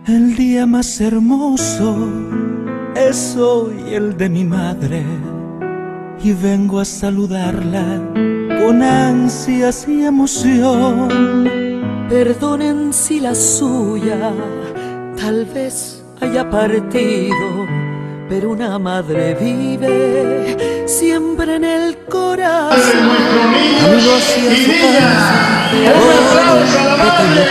El día más hermoso es hoy el de mi madre, y vengo a saludarla con ansias y emoción. Perdonen si la suya tal vez haya partido, pero una madre vive siempre en el corazón. Amigos y niñas, un aplauso a la madre.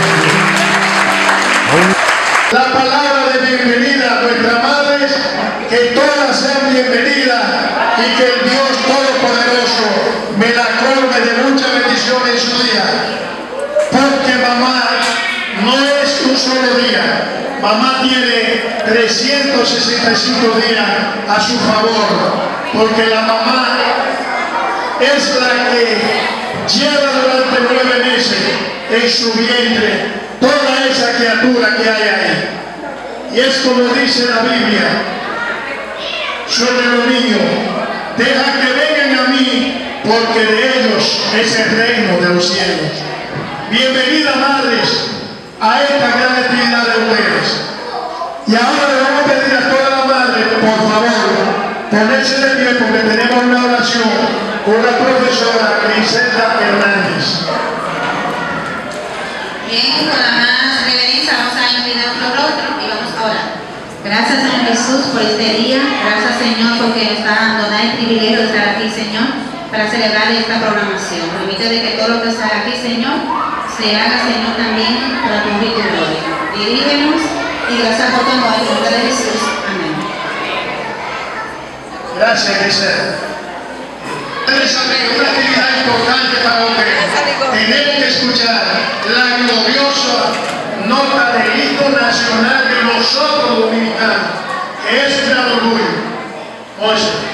La palabra de bienvenida a nuestras madres, que todas sean bienvenidas y que el Dios Todopoderoso me la colme de muchas bendiciones en su día. Porque mamá no es un solo día, mamá tiene 365 días a su favor, porque la mamá es la que lleva durante 9 meses en su vientre toda esa criatura que hay ahí. Y es como dice la Biblia sobre los niños: deja que vengan a mí, porque de ellos es el reino de los cielos. Bienvenidas, madres, a esta gran actividad de ustedes. Y ahora le vamos a pedir a todas las madres, por favor, ponerse de pie, porque tenemos una oración con la profesora Griselda Hernández. Bien, con la más reverencia vamos a inclinar nuestro rostro y vamos a orar. Gracias, Señor Jesús, por este día. Gracias, Señor, porque nos da el privilegio de estar aquí, Señor, para celebrar esta programación. Permite de que todo lo que está aquí, Señor, se haga, Señor, también para tu honra y tu gloria. Dirígenos y gracias por tu amor, en el nombre de Jesús. Amén. Gracias, Griselda. Una actividad importante para ustedes. Tenemos que escuchar la gloriosa nota del himno nacional de nosotros dominicanos, que es un gran orgullo. Oye.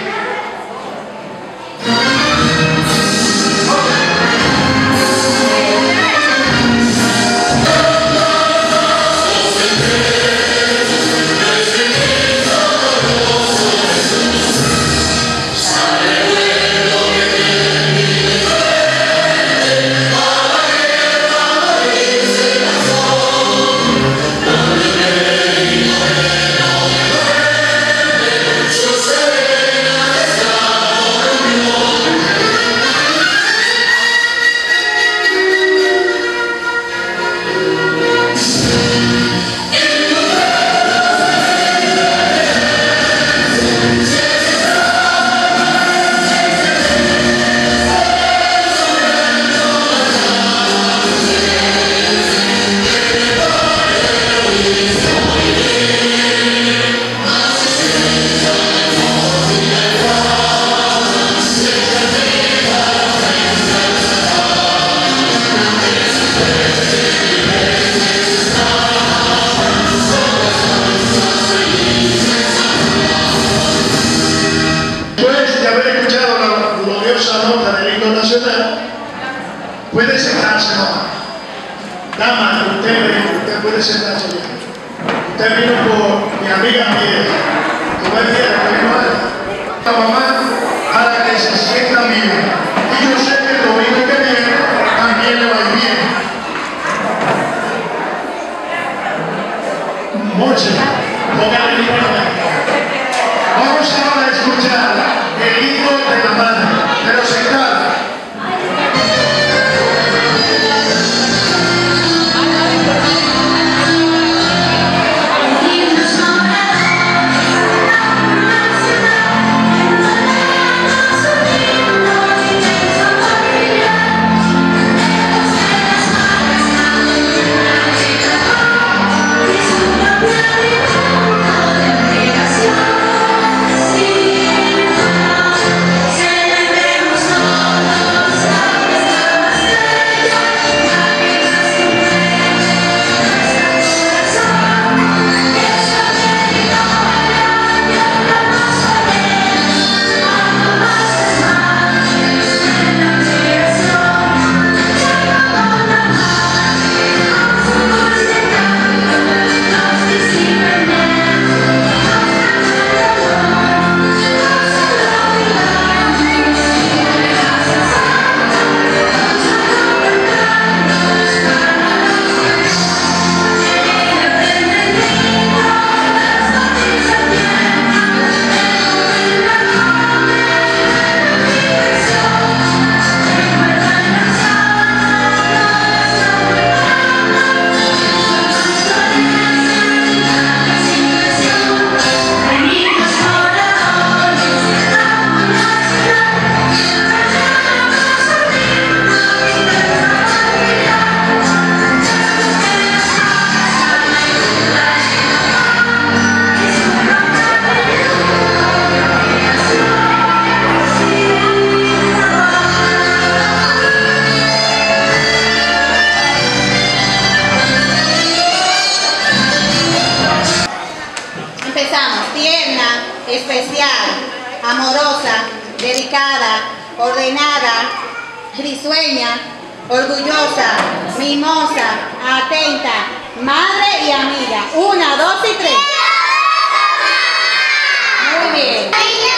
Puede sentarse, mamá. Dama, usted puede sentarse. Usted vino por mi amiga mía. Tú me entiendes, que vino a la mamá para que se sienta bien. Y yo sé que el domingo que viene también le va a ir bien. Moche, póngale mi mano. Vamos ahora a escuchar el himno de la madre, pero sentada. Sí. especial, amorosa, dedicada, ordenada, risueña, orgullosa, mimosa, atenta, madre y amiga. 1, 2 y 3. Muy bien.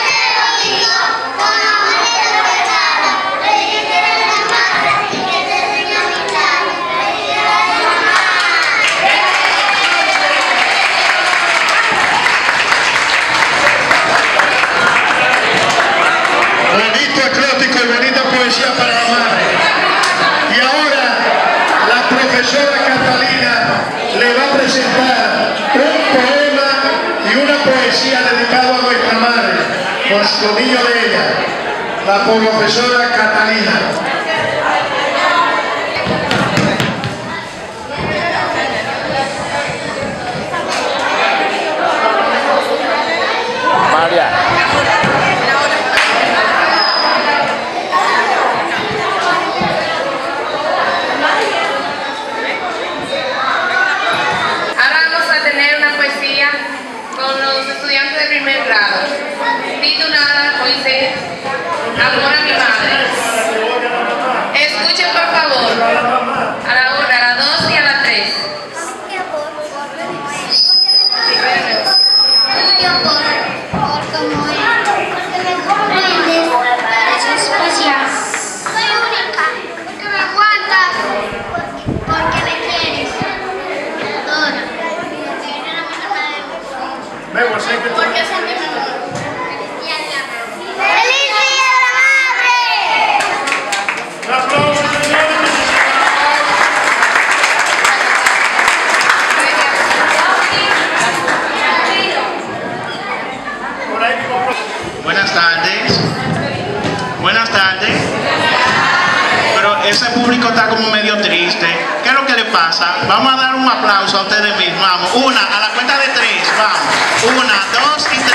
Bonito acróstico y bonita poesía para la madre. Y ahora la profesora Catalina le va a presentar un poema y una poesía dedicado a nuestra madre, con su niño de ella, la profesora Catalina. María. Titulada, dice, Amor a mi madre. Escuchen por favor, a la 1, a la 2 y a la 3. Por como es, porque me comprendes, eres especial. Soy única, porque me aguantas, porque me quieres, me adoras, porque sentí mi amor. ¡Feliz Día de la Madre! ¡Un aplauso, señores! Buenas tardes. Buenas tardes. Pero ese público está como medio triste. ¿Qué es lo que le pasa? Vamos a dar un aplauso a ustedes mismos. Vamos, a la cuenta de 3. Vamos. 1, 2 y 3.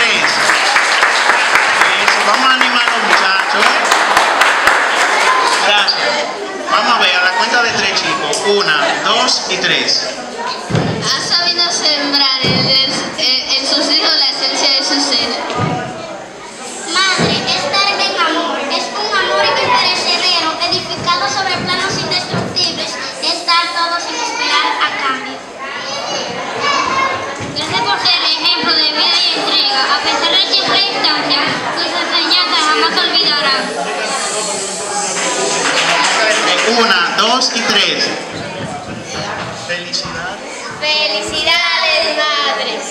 Eso, vamos a animar a los muchachos. Gracias. Vamos a ver, a la cuenta de 3, chicos. 1, 2 y 3. Ha sabido sembrar en sus hijos la esencia de su ser. Madre, estar en amor, es un amor imperecedero, edificado sobre planos indestructibles, estar todo sin esperar a cambio. Gracias por ser ejemplo de vida y entrega, a pesar de circunstancias, tus enseñanzas jamás olvidarán. 1, 2 y 3. Felicidades. Felicidades, madres.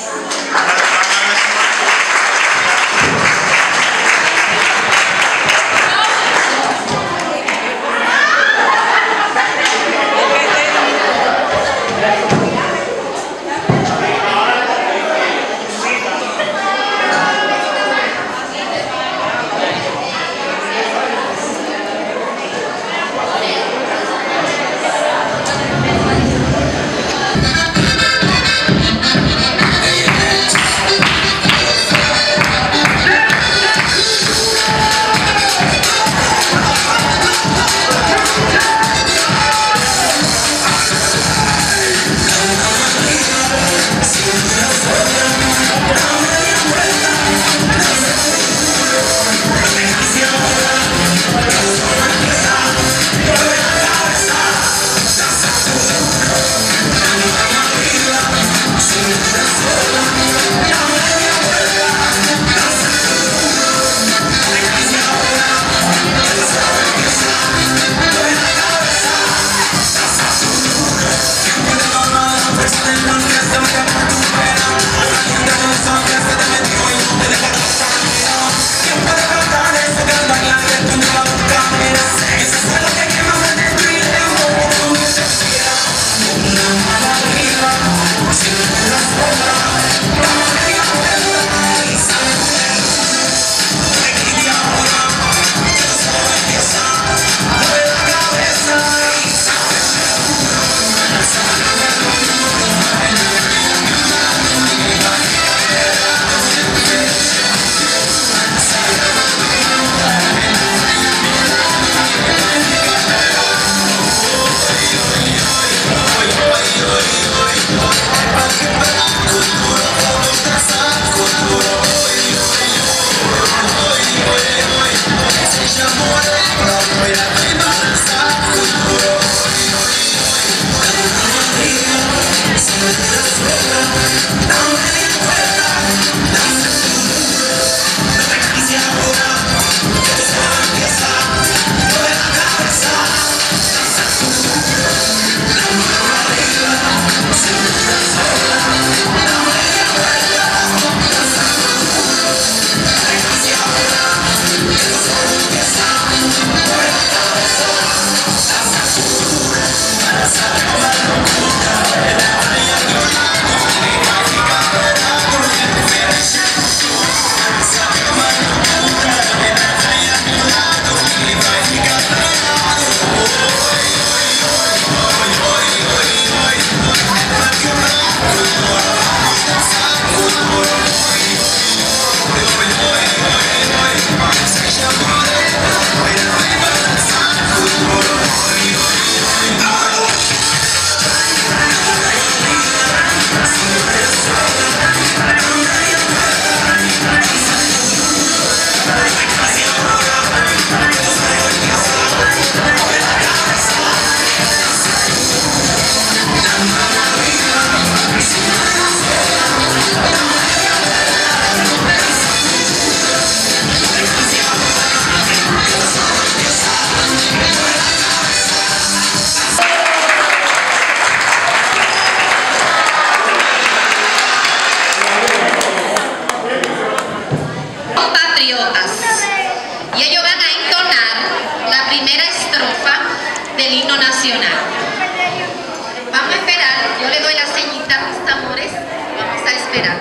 esperar.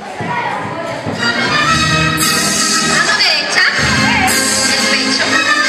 Mano derecha, el pecho.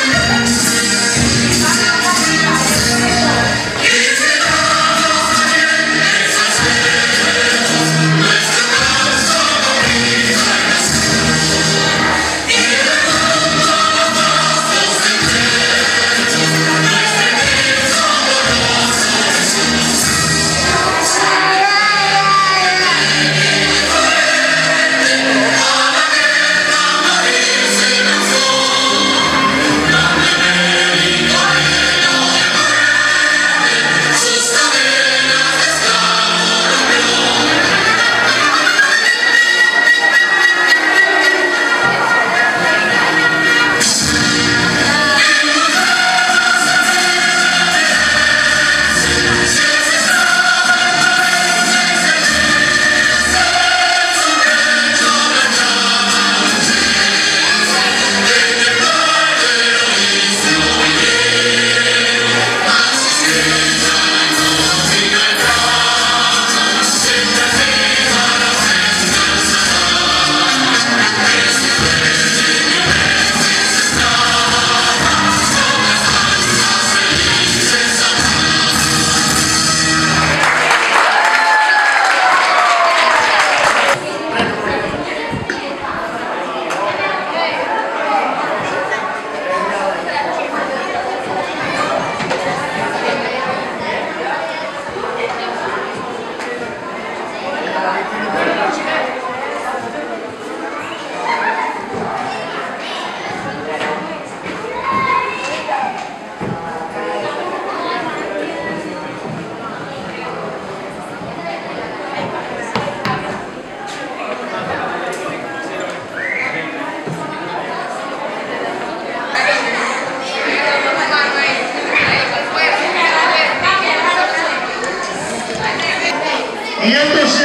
Y esto sí.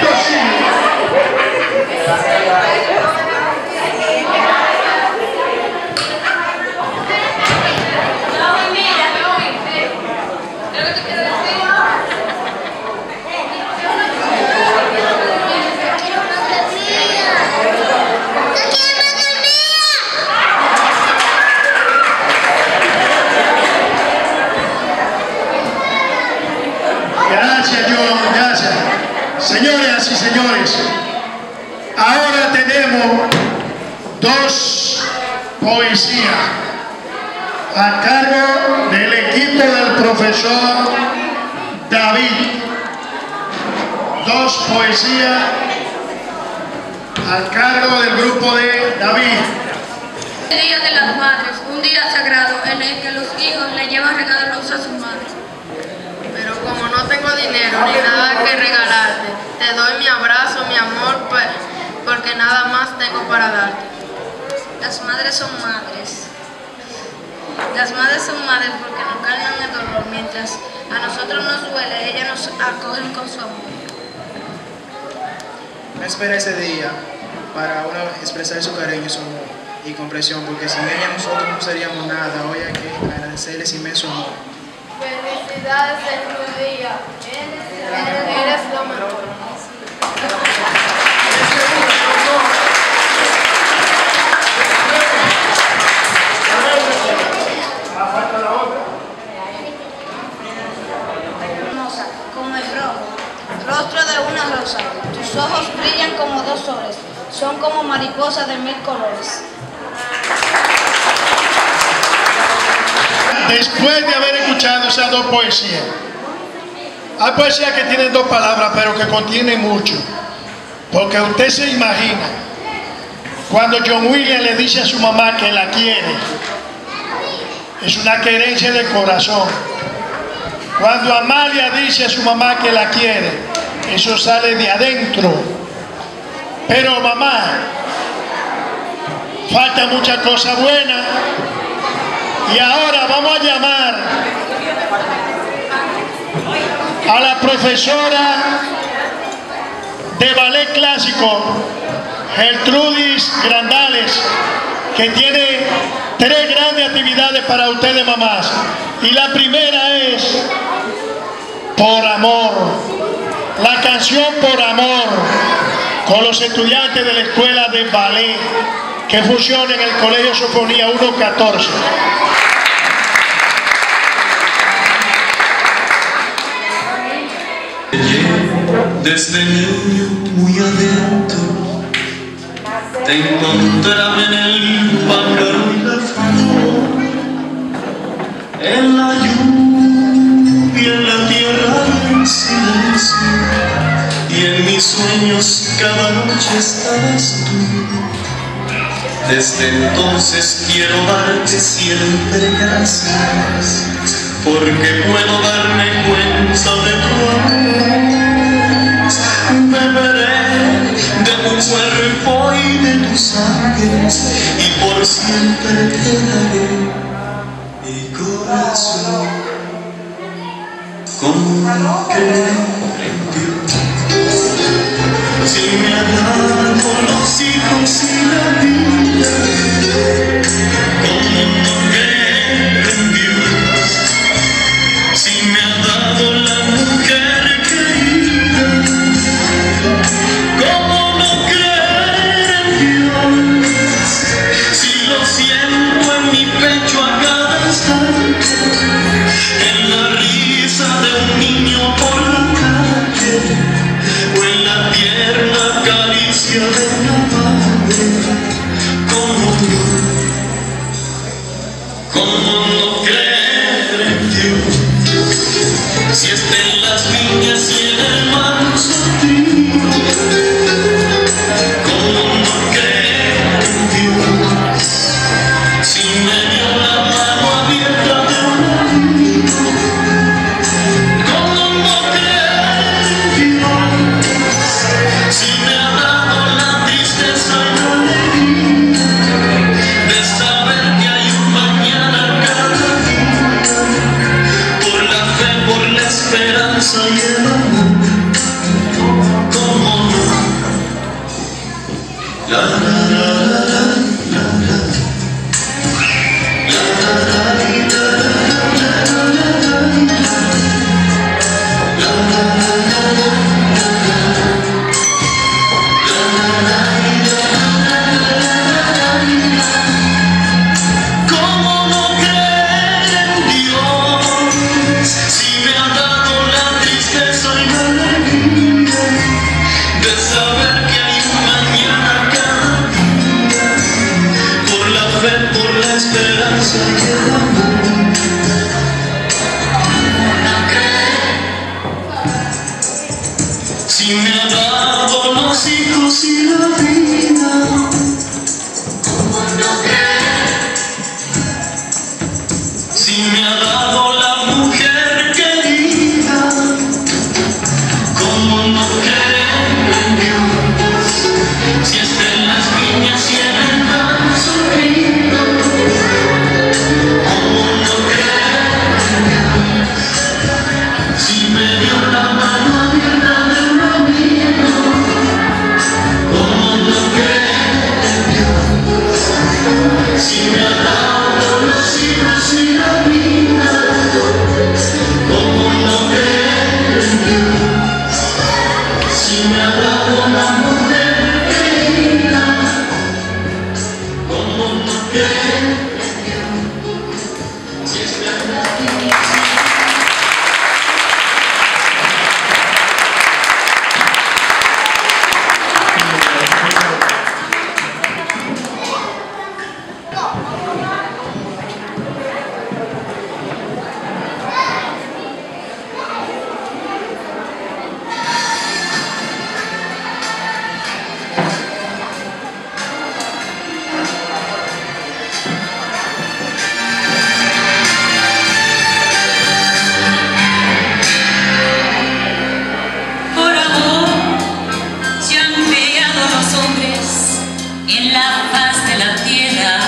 Gracias, John, gracias. Señoras y señores, ahora tenemos dos poesías a cargo del equipo del profesor David. Dos poesías a cargo del grupo de David. El Día de las Madres, un día sagrado en el que los hijos le llevan regalos a sus madres. Pero como no tengo dinero ni nada que regalarte, te doy mi abrazo, mi amor, porque nada más tengo para darte. Las madres son madres. Las madres son madres porque nos calman el dolor. Mientras a nosotros nos duele, ellas nos acogen con su amor. No espera ese día para uno expresar su cariño, su amor y comprensión, porque sin ella nosotros no seríamos nada. Hoy hay que agradecerles inmenso amor. Felicidades en tu día. Eres lo mejor. Hermosa, como el rojo, rostro de una rosa. Tus ojos brillan como dos soles. Son como mariposas de 1000 colores. Después de haber escuchado esas dos poesías, hay poesías que tienen dos palabras, pero que contienen mucho. Porque usted se imagina, cuando John William le dice a su mamá que la quiere, es una querencia del corazón. Cuando Amalia dice a su mamá que la quiere, eso sale de adentro. Pero mamá, falta mucha cosa buena. Y ahora vamos a llamar a la profesora de ballet clásico, Gertrudis Grandales, que tiene 3 grandes actividades para ustedes, mamás. Y la primera es Por Amor. la canción Por Amor con los estudiantes de la escuela de ballet que funciona en el Colegio Sofonía 114. Desde niño muy adentro te encontraba en el pájaro y la flor, en la lluvia, en la tierra y en silencio, y en mis sueños cada noche estabas tú. Desde entonces quiero darte siempre gracias, porque puedo darme cuenta de tu amor. Beberé de tu cuerpo y de tu sangre, y por siempre te daré mi corazón. ¿Cómo creer en Dios? Si me ha dado los hijos y la vida, ¿cómo no creer en Dios? Si me ha dado la mujer querida, ¿cómo no creer en Dios? Si lo siento en mi pecho a cada instante, en la risa de un niño por la calle, o en la tierna caricia de una madre. ¿Cómo no creer en Dios? Si está en las viñas y en el manso río, ¿cómo no creer en Dios? Si me dio la mano abierta de un amigo, ¿cómo no creer en Dios? Si me ha dado la tristeza y la alegría de saber que hay un mañana cada día, por la fe, por la esperanza y el amor. ¿Cómo no? La la la la la la, la la la ¿cómo no creer en Dios? Si me ha dado la tristeza y la alegría de saber que hay un mañana cada día, por la fe, por la esperanza y el amor. ¿Cómo no creer? Si me ha dado los hijos y la vida, ¿cómo no creer? Si me ha dado la mujer querida, ¿cómo no creer en Dios? Si está en las viñas y en el manso río, ¿cómo no creer en Dios? Si me dio la mano abierta de un amigo, ¿cómo no creer en Dios? Si me ha dado los hijos y la vida, ¿cómo no creer en Dios? Si me ha dado la mujer querida, ¿cómo no creer en Dios? Si está en las viñas. Por amor se han creado los hombres en la faz de la tierra.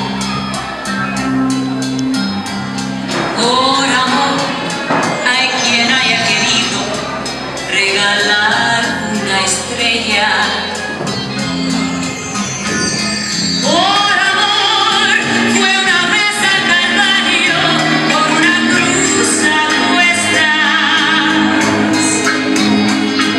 Por amor hay quien haya querido regalar una estrella. Por amor fue una vez al Calvario con una cruz a cuestas.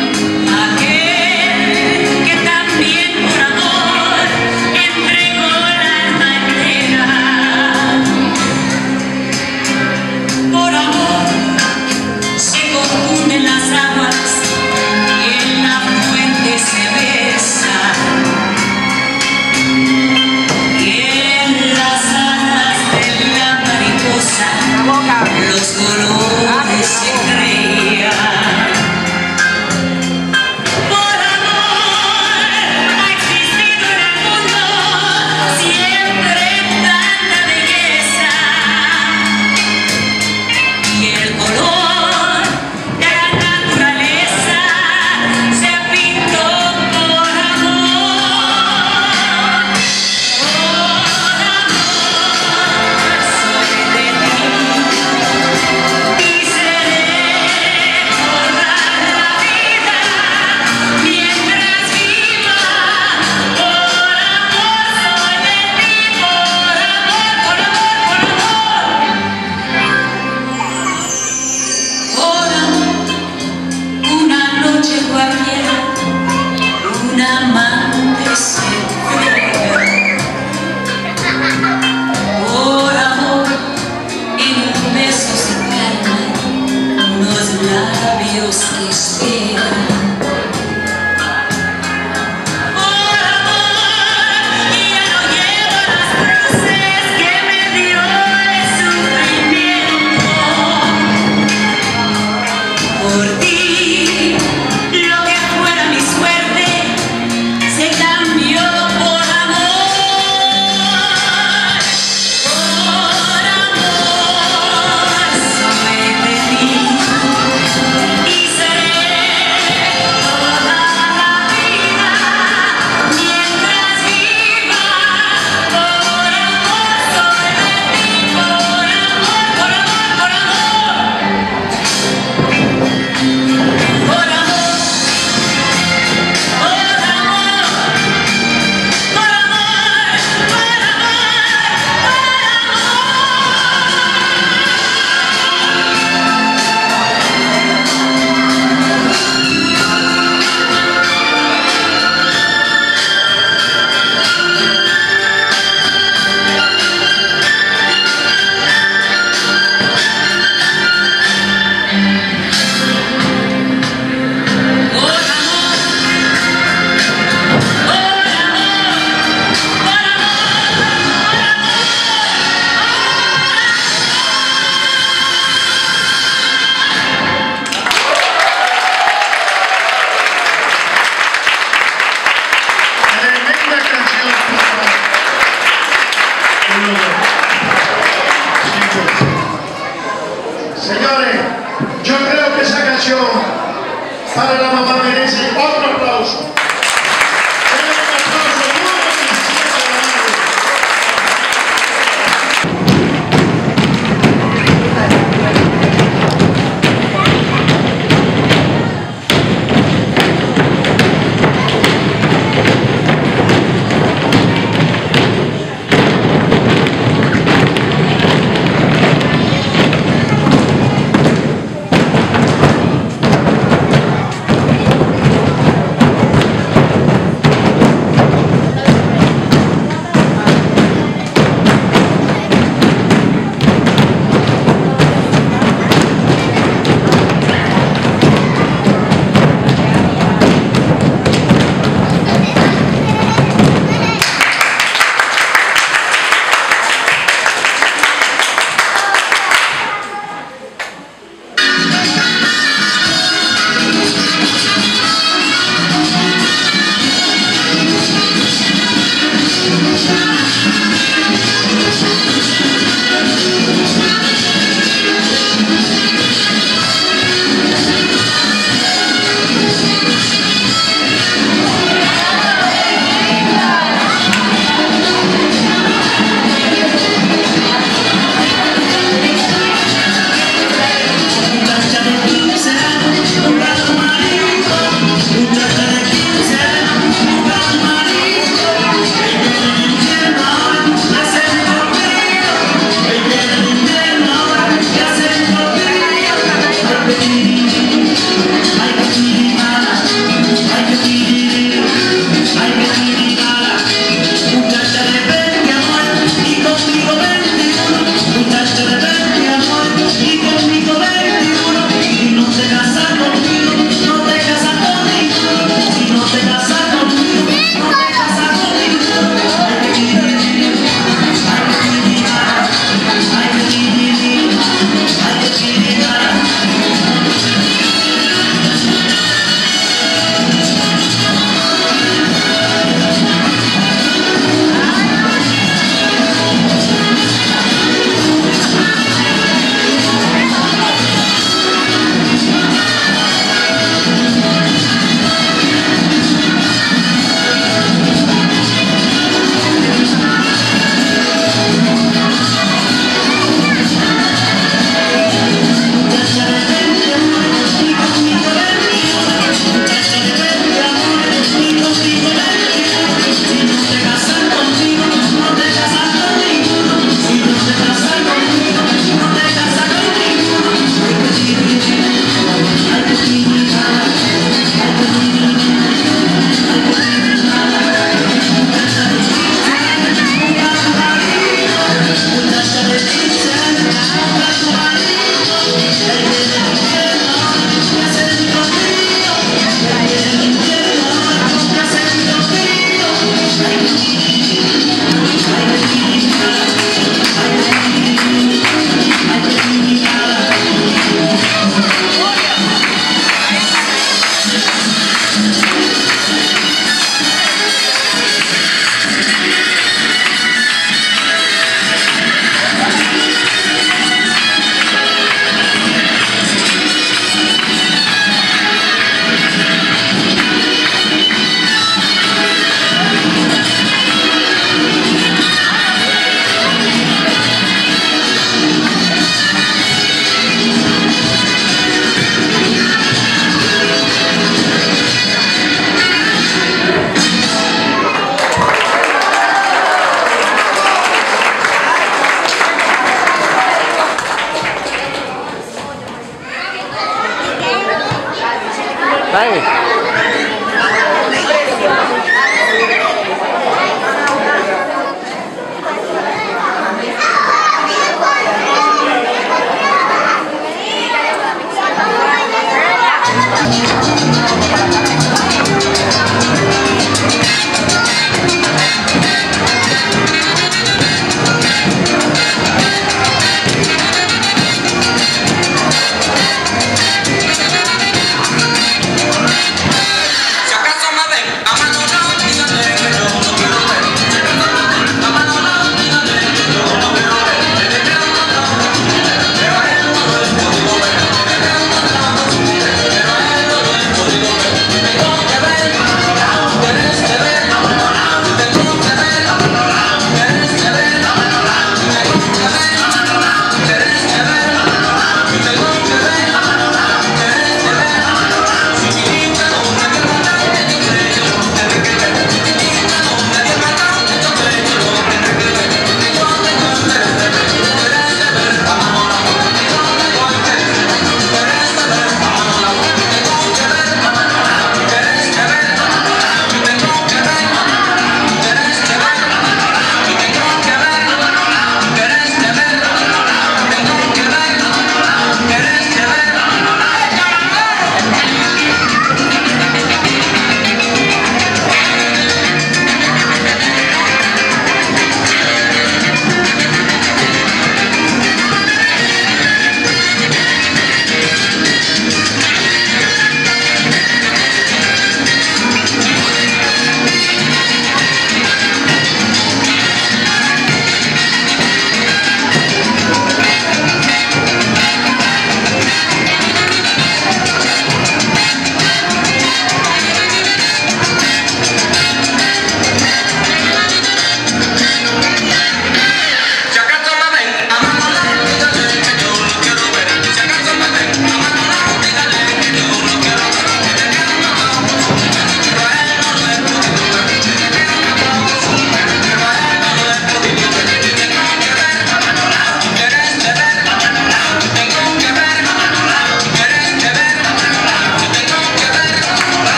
merece otro aplauso. Denle un aplauso muy especial a la madre.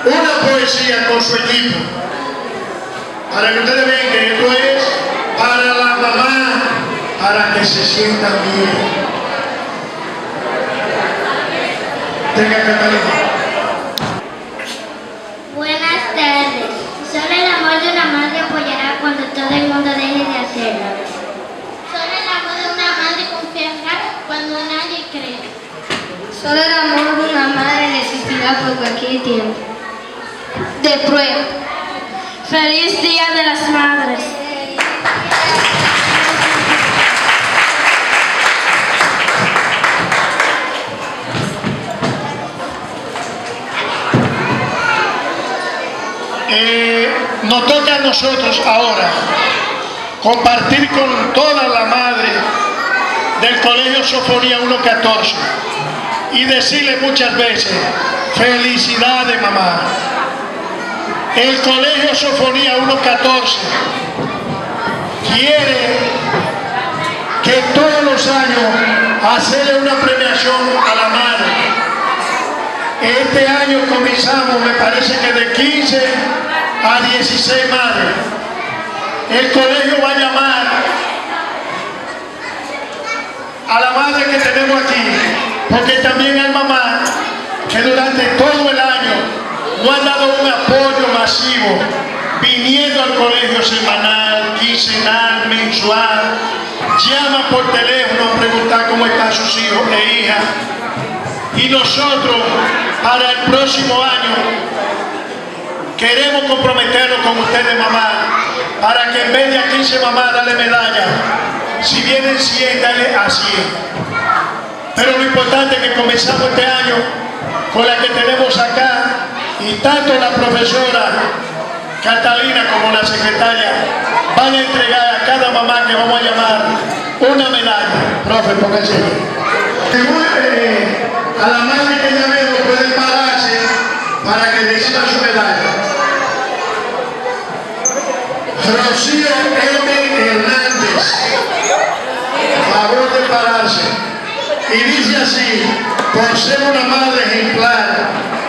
una poesía con su equipo, para que ustedes vean que esto es para la mamá, para que se sientan bien. Tenga Catalina. Buenas tardes. Solo el amor de una madre apoyará cuando todo el mundo deje de hacerlo. Solo el amor de una madre confiará cuando nadie cree. Solo el amor de una madre resistirá por cualquier tiempo de prueba. Feliz Día de las Madres. Nos toca a nosotros ahora compartir con toda la madre del Colegio Sofonía 114 y decirle muchas veces: felicidades, mamá. El Colegio Sofonía 114 quiere que todos los años hacerle una premiación a la madre. Este año comenzamos, me parece que de 15 a 16 madres. El colegio va a llamar a la madre que tenemos aquí, porque también hay mamás que durante todo el año no han dado un apoyo masivo, viniendo al colegio semanal, quincenal, mensual, llama por teléfono a preguntar cómo están sus hijos e hijas. Y nosotros, para el próximo año, queremos comprometernos con ustedes, mamá, para que en vez de a 15 mamás darle medalla, si vienen 100, dale a 100. Pero lo importante es que comenzamos este año con la que tenemos acá, y tanto la profesora Catalina como la secretaria van a entregar a cada mamá que vamos a llamar una medalla. Profe, póngase. A la madre que llamemos puede pararse para que reciba su medalla. Rocío M. Hernández, favor de pararse. Y dice así: por ser una madre ejemplar,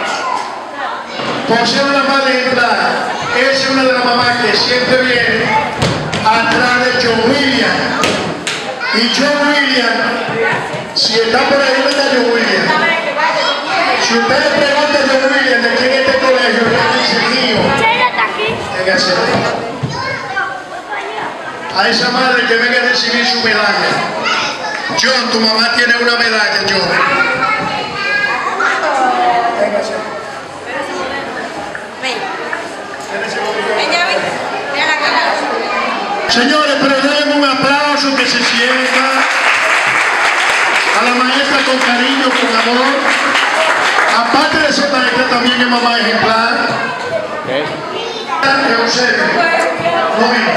es una de las mamás que siempre viene atrás de John William. Y John William, si está por ahí, ¿dónde está John William? Si usted le pregunta a John William de quién es este colegio, él dice mío. A esa madre que venga a recibir su medalla. John, tu mamá tiene una medalla, John. Señores, pero denle un aplauso, que se sienta. A la maestra con cariño, con amor. Aparte de ser maestra, también es mamá ejemplar. Eusebio. No vino.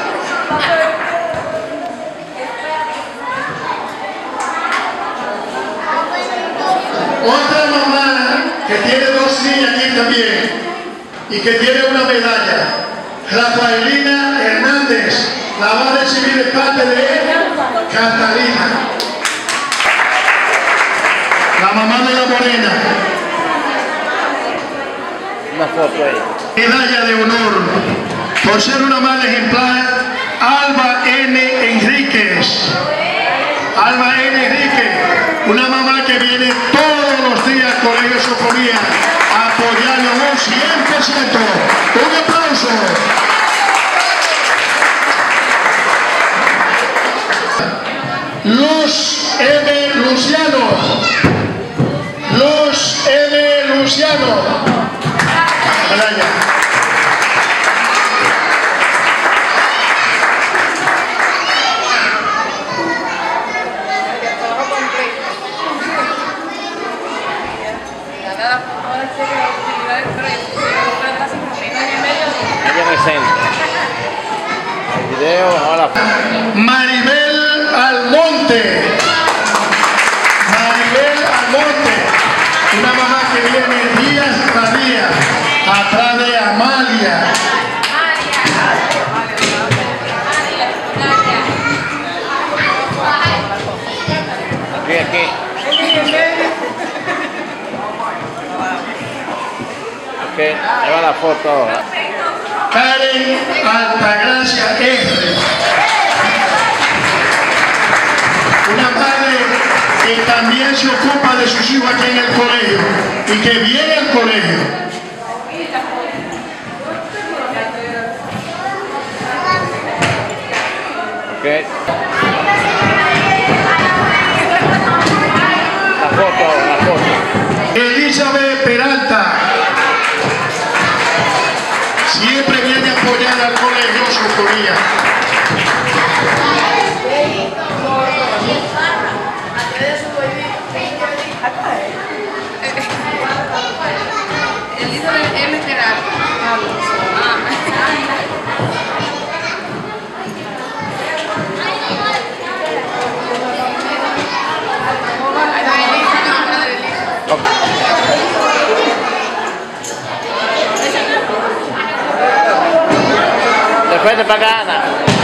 Otra mamá que tiene dos niñas aquí también y que tiene una medalla, Rafaelina Hernández, la va a recibir de parte de Catalina, la mamá de la morena. Una foto ahí. Medalla de honor por ser una madre ejemplar, Alba N. Enríquez. Alba N. Enríquez, una mamá que viene todos los días al Colegio Sofonía a apoyarlo un 100%. Un aplauso. Los M. Luciano. Los M. Luciano. Medalla. El video, ahora. Maribel Almonte. Maribel Almonte, una mamá que viene día tras día atrás de Amalia. Aquí. Ok. ahí va la foto ahora. Karen Altagracia R. Una madre que también se ocupa de sus hijos aquí en el colegio y que viene al colegio. Okay. La foto. Elizabeth Peralta. Siempre viene a apoyar al colegio Socorría. Elizabeth M. Peralta. Después de pagar, Ana.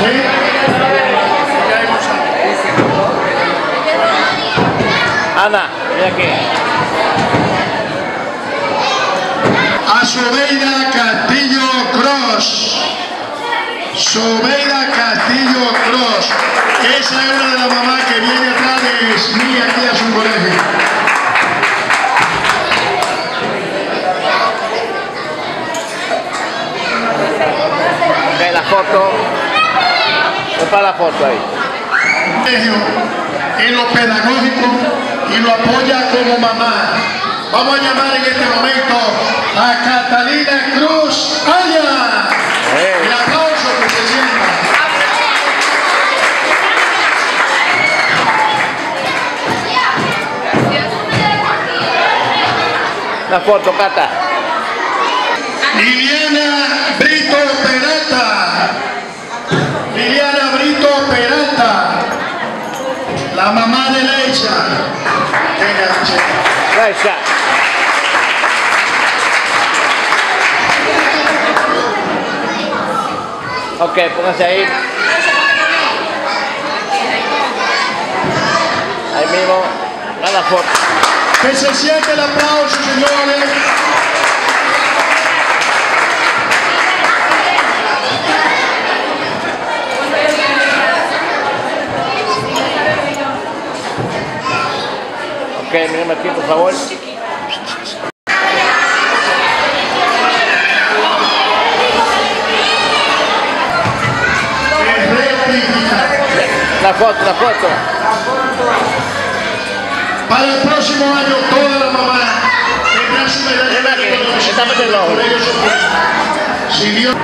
Ana, mira aquí. A Sobeida Castillo Cross. Sobeida Castillo Cross. Esa es una de las mamás que viene atrás de SMI aquí a su colegio. Ok, la foto. Es para la foto ahí. En lo pedagógico y lo apoya como mamá. Vamos a llamar en este momento a Catalina Cruz Aya. El aplauso que se sienta. La foto, Cata. Liliana Brito Peralta. Liliana Brito Peralta. La mamá de Leisha. Leisha. Ok, pónganse ahí. Ahí mismo. A la foto. Que se siente el aplauso, señores. Ok, mírenme aquí, por favor. La foto, la foto. Para el próximo año, toda la mamá tendrá su medalla de reconocimiento. Si Dios...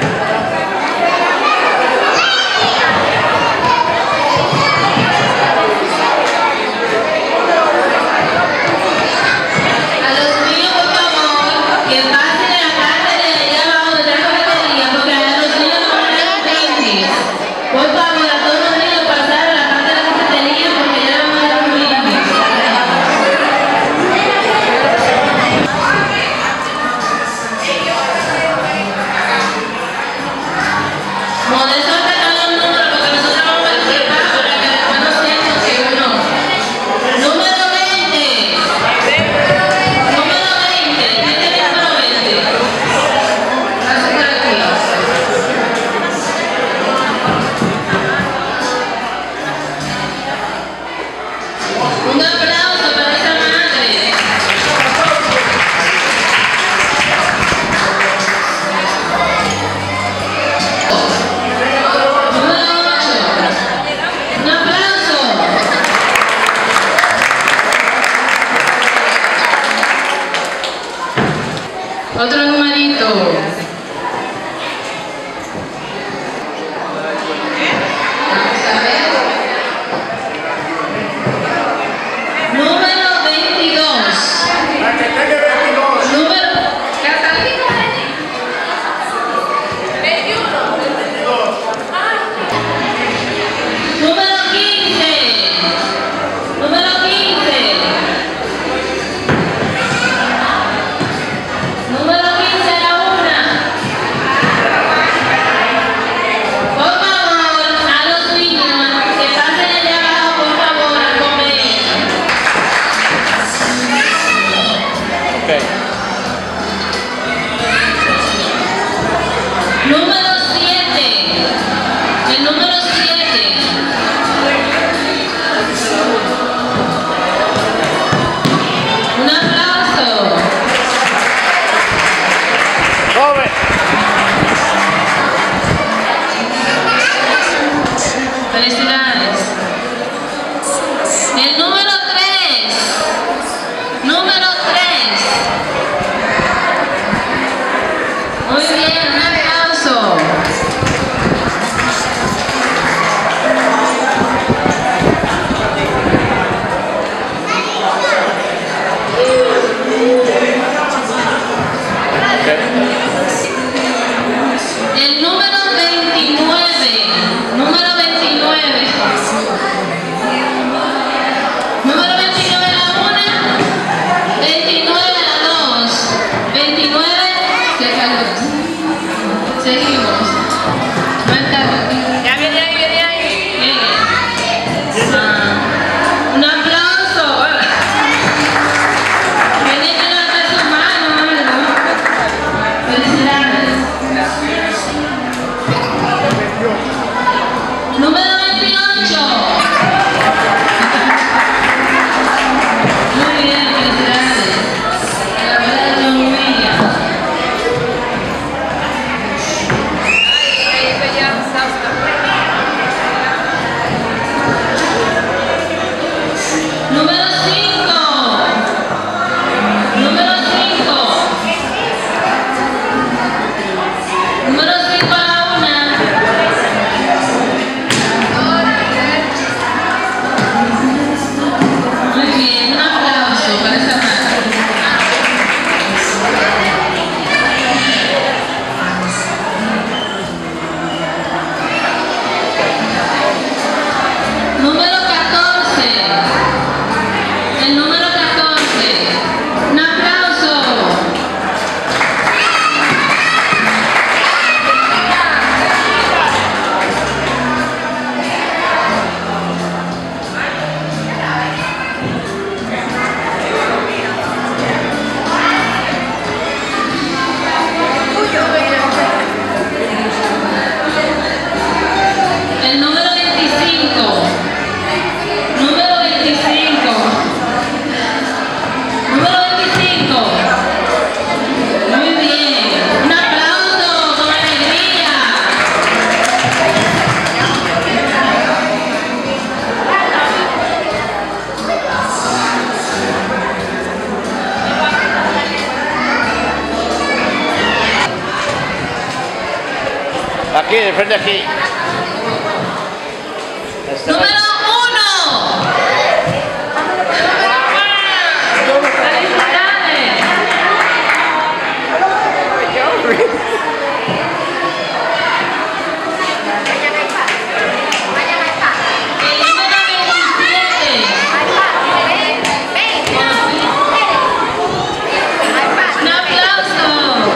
Otro numerito. Número 22. Número Catalina. 21. Número 15. Número 15. Número 15 era una. El número 29. Número 29. Número 29 a la 1. 29 a la 2. 29. Se cayó. Seguimos. No está. Ya viene ahí, viene ahí. Un aplauso. Tiene que levantar su mano, ¿no? Felicidades. Número 28. Muy bien, felicidades. La abuela de John Williams. Número 5. Número 5. Número 5 a la 1. Muy bien, un aplauso para esa madre. Número 14. El número 14. Un aplauso. El número 25. Número 25. Número 25. Muy bien. Un aplauso con alegría. Aquí, de frente aquí. Número 1. Felicidades. El número 27. Un aplauso.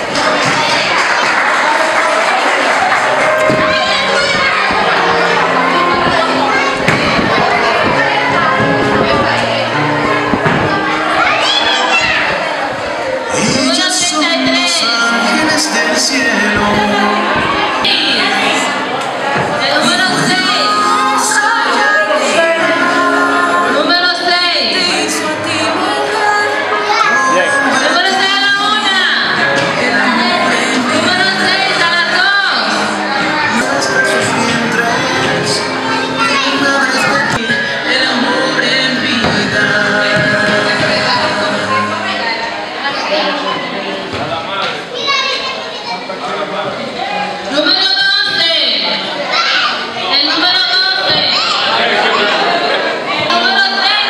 Del cielo. El número 6. Número 6. Número 6 a la 1. Número 6 a las 2. El amor en vida. Número 12. El número 12. Número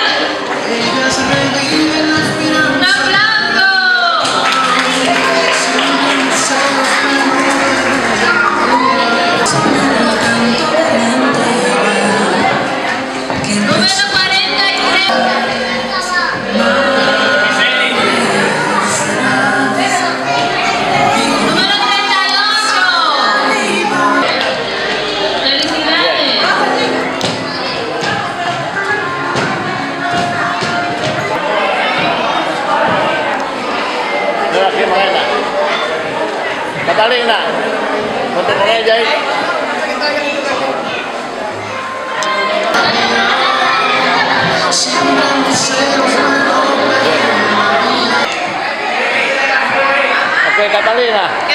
6. Un aplauso. Número 43. Número 38. Felicidades. Mira aquí, Morena. Catalina, ponte con ella ahí. Ok, Catalina.